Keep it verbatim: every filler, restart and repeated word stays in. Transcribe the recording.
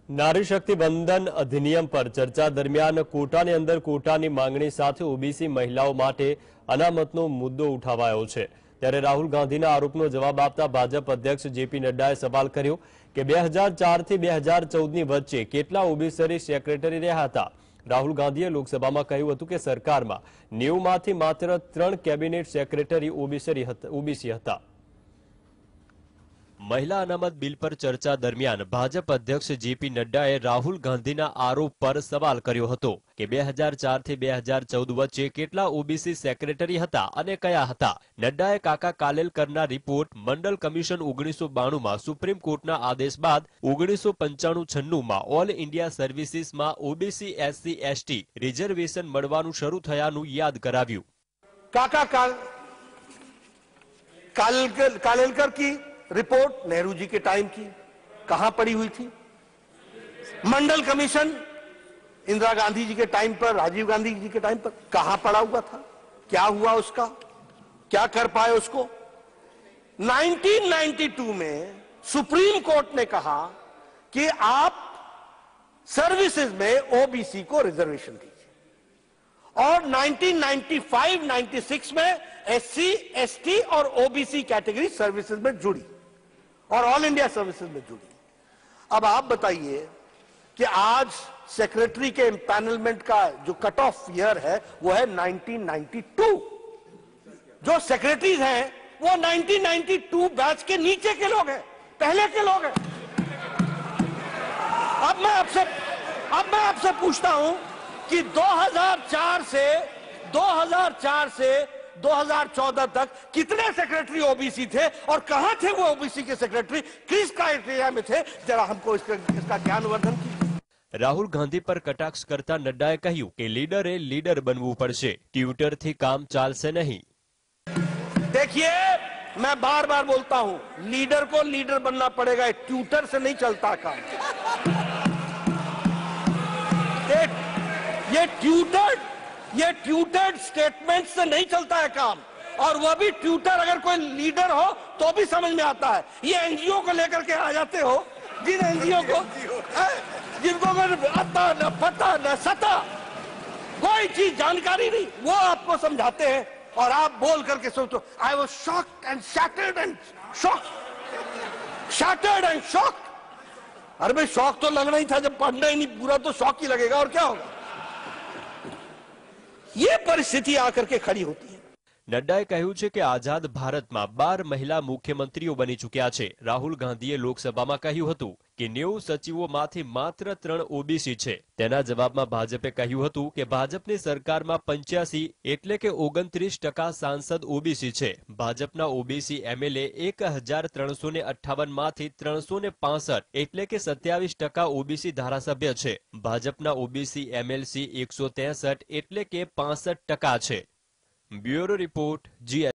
नारी शक्ति बंधन अधिनियम पर चर्चा दरमियान कोटानी अंदर कोटानी मांगणी साथे ओबीसी महिलाओं माटे अनामतनो मुद्दो उठावायो छे। त्यारे राहुल गांधीना आरोपनो जवाब आपता भाजप अध्यक्ष जेपी नड्डाए सवाल कर्यो के બે હજાર ચાર થી બે હજાર ચૌદ ની વચ્ચે કેટલા ઓબીસી સેક્રેટરી રહ્યા હતા। રાહુલ ગાંધીએ લોકસભામાં કહ્યું હતું કે સરકારમાં નેવું માંથી માત્ર ત્રણ કેબિનેટ સેક્રેટરી ઓબીસી હતા। महिला अनामत बिल पर चर्चा दरमियान भाजप अध्यक्ष जेपी नड्डाए राहुल गांधीना आरोप पर सवाल कर्यो हतो के બે હજાર ચાર થી બે હજાર ચૌદ वच्चे केटला ओबीसी सेक्रेटरी हता अने कया हता। नड्डाए काका कालेलकरना रिपोर्ट मंडल कमिशन ओगनीसो बाणु में सुप्रीम कोर्टना आदेश बाद ओगनीसो पंचाणु छन्नु में ऑल इंडिया सर्विसीस में ओबीसी एससी एसटी रिजर्वेशन मळवानुं शरू थयानुं याद कराव्युं। काका काल, कालेलकर, कालेलकर की रिपोर्ट नेहरू जी के टाइम की कहां पड़ी हुई थी। मंडल कमीशन इंदिरा गांधी जी के टाइम पर, राजीव गांधी जी के टाइम पर कहां पड़ा हुआ था, क्या हुआ उसका, क्या कर पाए उसको। उन्नीस सौ बानवे में सुप्रीम कोर्ट ने कहा कि आप सर्विसेज में ओबीसी को रिजर्वेशन दीजिए और उन्नीस सौ पचानवे छियानवे में एससी एसटी और ओबीसी कैटेगरी सर्विसेज में जुड़ी और ऑल इंडिया सर्विसेज में जुड़ी। अब आप बताइए कि आज सेक्रेटरी के एम्पैनलमेंट का जो कट ऑफ ईयर है वो है उन्नीस सौ बानवे। जो सेक्रेटरीज हैं वो उन्नीस सौ बानवे बैच के नीचे के लोग हैं, पहले के लोग हैं। अब मैं आपसे अब मैं आपसे पूछता हूं कि दो हज़ार चार से दो हज़ार चार से दो हज़ार चौदह तक कितने सेक्रेटरी ओबीसी थे और कहां थे वो ओबीसी के सेक्रेटरी, किस क्राइटेरिया में थे, जरा हमको इसका, इसका ज्ञानवर्धन कीजिए। राहुल गांधी पर कटाक्ष करता नड्डाए कह્યું કે લીડરે લીડર બનવું પડશે, ટ્વિટર થી કામ ચાલશે નહીં। देखिए, मैं बार बार बोलता हूं, लीडर को लीडर बनना पड़ेगा, ट्विटर से नहीं चलता काम। ये ट्विटर ये ट्विटर स्टेटमेंट से नहीं चलता है काम, और वह भी ट्विटर अगर कोई लीडर हो तो भी समझ में आता है। ये एनजीओ को लेकर के आ जाते हो, जिन एनजीओ को जिनको आता न पता न सता कोई चीज जानकारी नहीं, वो आपको समझाते हैं और आप बोल करके सोचो I was shocked and shattered and shocked shattered and shocked. अरे भाई शौक तो लगना ही था, जब पढ़ना ही नहीं पूरा तो शौक ही लगेगा और क्या होगा। ये परिस्थिति आकर के खड़ी होती है। नड्डाए કહ્યું છે કે આઝાદ ભારતમાં બાર મહિલા મુખ્યમંત્રીઓ બની ચૂક્યા છે। રાહુલ ગાંધીએ લોકસભામાં કહ્યું હતું કે નેવું સચિવોમાંથી માત્ર ત્રણ ઓબીસી છે। તેના જવાબમાં ભાજપે કહ્યું હતું કે ભાજપની સરકારમાં પંચ્યાસી એટલે કે ઓગણત્રીસ ટકા સાંસદ ઓબીસી છે। ભાજપના ઓબીસી એમએલએ એક હજાર ત્રણસો ને અઠ્ઠાવન માંથી ત્રણસો ને પાસઠ એટલે કે સત્યાવીસ ટકા ઓબીસી ધારાસભ્ય છે। ભાજપના ઓબીસી એમએલસી એકસો ત્રેસઠ એટલે કે પાસઠ ટકા છે। ब्यूरो रिपोर्ट जी।